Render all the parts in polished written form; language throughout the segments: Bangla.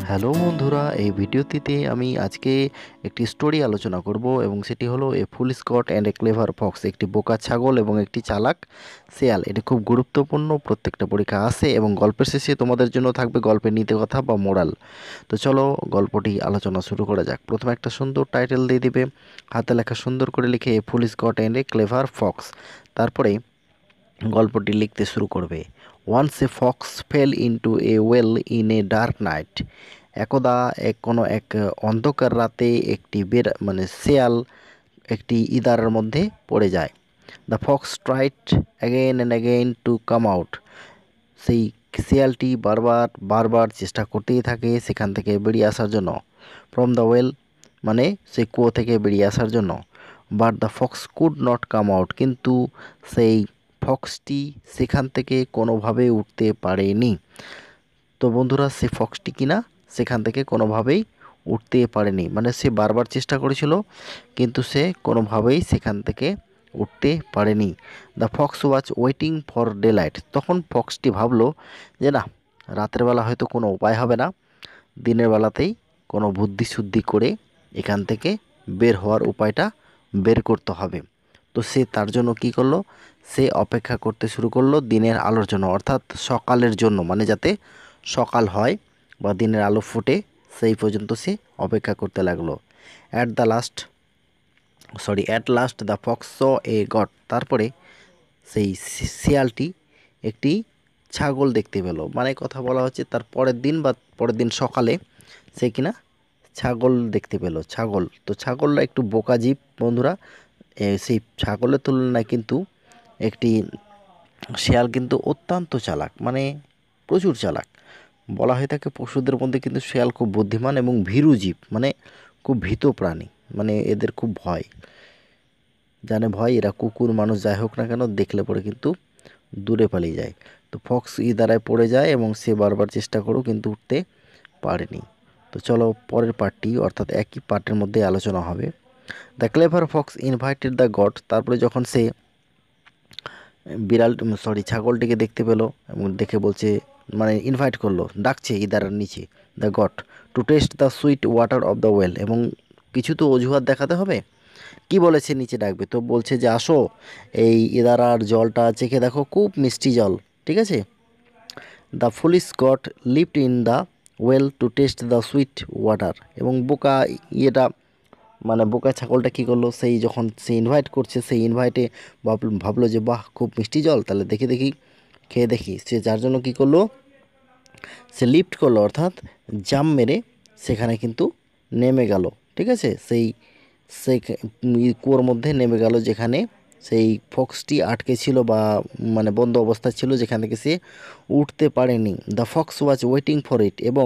হ্যালো বন্ধুরা, এই ভিডিওটিতে আমি আজকে একটি স্টোরি আলোচনা করব এবং সেটি হলো a fool goat and a clever fox. একটি বোকা ছাগল এবং একটি চালাক শেয়াল। এটি খুব গুরুত্বপূর্ণ, প্রত্যেকটা পরীক্ষা আসে এবং গল্পের শেষে তোমাদের জন্য থাকবে গল্পের নীতিকথা বা মোরাল। তো চলো গল্পটি আলোচনা শুরু করা যাক। প্রথমে একটা সুন্দর টাইটেল দিয়ে দিবে, হাতে লেখা সুন্দর করে লিখে a fool goat and a clever fox. তারপরে গল্পটি লিখতে শুরু করবে। Once a fox fell into a well in a dark night. একদা কোনো এক অন্ধকার রাতে একটি শেয়াল একটি ইদারার মধ্যে পড়ে যায়। The fox tried again and again to come out. সেই শেয়ালটি বারবার বারবার চেষ্টা করতেই থাকে সেখান থেকে বেরিয়ে আসার জন্য। ফ্রম দ্য ওয়েল মানে সেই কুয়ো থেকে বেরিয়ে আসার জন্য। But the fox could not come out. কিন্তু সেই ফক্সটি সেখান থেকে কোনোভাবেই উঠতে পারেনি। তো বন্ধুরা, সে ফক্সটি কিনা সেখান থেকে কোনোভাবেই উঠতে পারেনি, মানে সে বারবার চেষ্টা করেছিল কিন্তু সে কোনোভাবেই সেখান থেকে উঠতে পারেনি। The fox was waiting for daylight. তখন ফক্সটি ভাবলো যে না, রাতের বেলা হয়তো কোনো উপায় হবে না, দিনের বেলাতেই কোনো বুদ্ধি করে এখান থেকে বের হওয়ার উপায়টা বের করতে হবে। তো সে তার জন্য কি করলো, সে অপেক্ষা করতে শুরু করলো দিনের আলোর জন্য, অর্থাৎ সকালের জন্য, মানে যাতে সকাল হয় বা দিনের আলো ফোটে সেই পর্যন্ত সে অপেক্ষা করতে লাগলো। At last the fox saw a goat. তারপরে সেই শিয়ালটি একটি ছাগল দেখতে পেল। মানে কথা বলা হচ্ছে তার পরের দিন বা পরের দিন সকালে সে কিনা ছাগল দেখতে পেল। তো ছাগলটা একটু বোকা জীব বন্ধুরা। সেই ছাগলের তুলনায় কিন্তু একটি শেয়াল কিন্তু অত্যন্ত চালাক, মানে প্রচুর চালাক। বলা হয়ে থাকে পশুদের মধ্যে কিন্তু শেয়াল খুব বুদ্ধিমান এবং ভীরু জীব, মানে খুব ভীত প্রাণী, মানে এদের খুব ভয় জানে ভয়। এরা কুকুর মানুষ যাই হোক না কেন দেখলে পরে কিন্তু দূরে পালিয়ে যায়। তো ফক্স দ্বারায় পড়ে যায় এবং সে বারবার চেষ্টা করেও কিন্তু উঠতে পারেনি। তো চলো পরের পার্টটি, অর্থাৎ একই পার্টের মধ্যে আলোচনা হবে। The clever fox invited the goat. তারপরে যখন সে ছাগলটিকে দেখতে পেলো এবং দেখে বলছে, মানে ইনভাইট করলো, ডাকছে ইদারার নিচে, the goat to taste the sweet water of the well. এবং কিছু তো অজুহাত দেখাতে হবে, কি বলেছে নিচে ডাকবে, তো বলছে যে আসো এই ইদারার জলটা চেখে দেখো, খুব মিষ্টি জল, ঠিক আছে। The foolish goat leaped in the well to taste the sweet water. এবং বোকা ছাগলটা কী করলো, সেই যখন সে ইনভাইট করছে সেই ইনভাইটে ভাবলো যে বাহ, খুব মিষ্টি জল, তাহলে দেখি খেয়ে দেখি। সে যার জন্য কী করলো, সে লিফট করলো, অর্থাৎ জাম্প মেরে সেখানে কিন্তু নেমে গেল, ঠিক আছে। সেই কুয়োর মধ্যে নেমে গেল যেখানে সেই ফক্সটি আটকে ছিল বা মানে বন্ধ অবস্থা ছিল, যেখান থেকে সে উঠতে পারেনি। The fox was waiting for it. এবং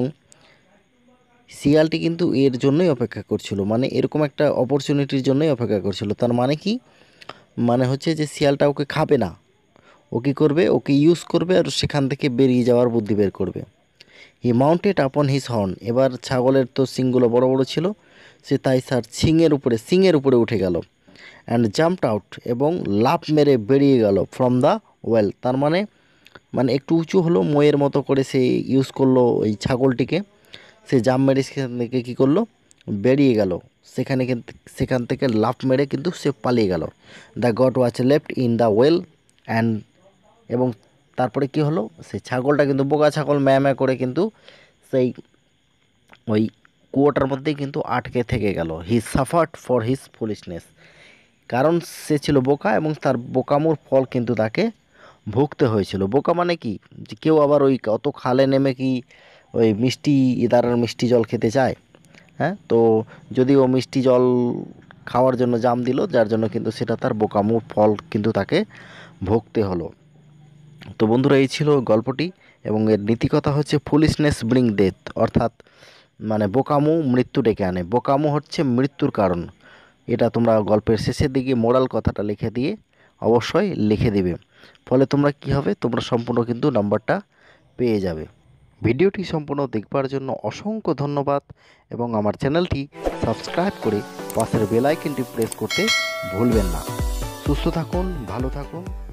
শিয়ালটি কিন্তু এর জন্যই অপেক্ষা করছিল, মানে এরকম একটা অপরচুনিটির জন্যই অপেক্ষা করছিল। তার মানে কি, মানে হচ্ছে যে শিয়ালটা ওকে খাবে না, ও কী করবে, ওকে ইউজ করবে আর সেখান থেকে বেরিয়ে যাওয়ার বুদ্ধি বের করবে। He mounted upon his horn. এবার ছাগলের তো শিংগুলো বড় বড় ছিল, সে তাই তার সিংয়ের উপরে উঠে গেল। And jumped out. এবং লাফ মেরে বেরিয়ে গেল ফ্রম দ্য ওয়েল। তার মানে একটু উঁচু হলো, ময়ের মতো করে সে ইউজ করলো ওই ছাগলটিকে। সে জাম্প মেরে সেখান থেকে কী করলো, বেরিয়ে গেল। সেখান থেকে লাফ মেরে কিন্তু সে পালিয়ে গেল। The goat was left in the well and. এবং তারপরে কি হলো, সেই ছাগলটা কিন্তু বোকা ছাগল ম্যাঁ করে কিন্তু সেই ওই কুয়োটার মধ্যেই কিন্তু আটকে থেকে গেল। He suffered for his foolishness. কারণ সে ছিল বোকা এবং তার বোকামোর ফল কিন্তু তাকে ভুগতে হয়েছিল। বোকা মানে কি, যে কেউ আবার ওই অত খালে নেমে কি ওই ইদারার মিষ্টি জল খেতে চায়? হ্যাঁ, তো যদি ও মিষ্টি জল খাওয়ার জন্য জাম দিল, যার জন্য কিন্তু সেটা তার বোকামোর ফল কিন্তু তাকে ভুগতে হলো। তো বন্ধুরা, এই ছিল গল্পটি এবং এর নীতিকথা হচ্ছে ফুলিশনেস ব্রিং ডেথ, অর্থাৎ বোকামো মৃত্যু ডেকে আনে। বোকামো হচ্ছে মৃত্যুর কারণ। এটা তোমরা গল্পের শেষের দিকে মোরাল কথাটা লিখে দিয়ে অবশ্যই লিখে দিবে। ফলে তোমরা কি হবে, তোমরা সম্পূর্ণ কিন্তু নাম্বারটা পেয়ে যাবে। ভিডিওটি সম্পূর্ণ দেখবার জন্য অসংখ্য ধন্যবাদ এবং আমার চ্যানেলটি সাবস্ক্রাইব করে পাশের বেল আইকনটি প্রেস করতে ভুলবেন না। সুস্থ থাকুন, ভালো থাকুন।